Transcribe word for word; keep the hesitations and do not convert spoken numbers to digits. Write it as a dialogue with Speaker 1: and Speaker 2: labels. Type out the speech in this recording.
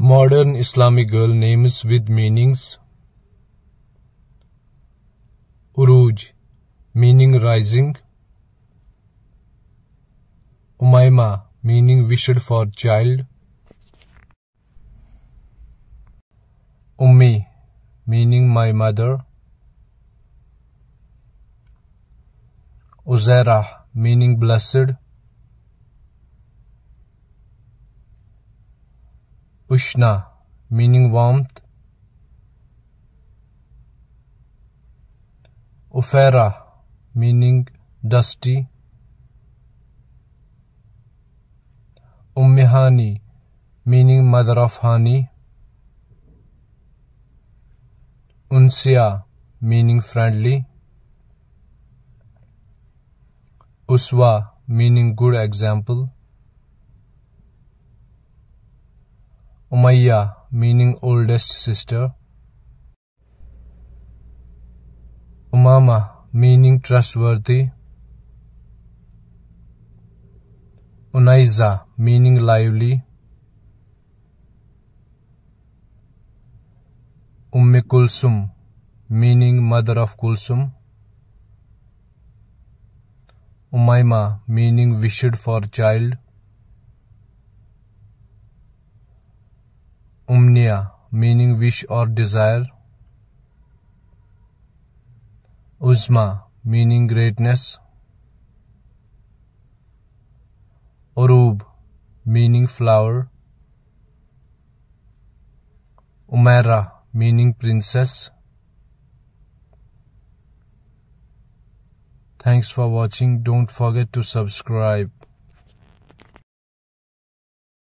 Speaker 1: Modern Islamic girl names with meanings. Uruj, meaning rising. Umayma, meaning wished for child. Ummi, meaning my mother. Uzairah, meaning blessed. Ushna, meaning warmth. Ufaira, meaning dusty. Ummihani, meaning mother of honey. Unsia, meaning friendly. Uswa, meaning good example. Umayya, meaning oldest sister. Umama, meaning trustworthy. Unaiza, meaning lively. Ummi Kulsum, meaning mother of Kulsum. Umayma, meaning wished for child. Umniya, meaning wish or desire. Uzma, meaning greatness. Urub, meaning flower. Umaira, meaning princess. Thanks for watching. Don't forget to subscribe.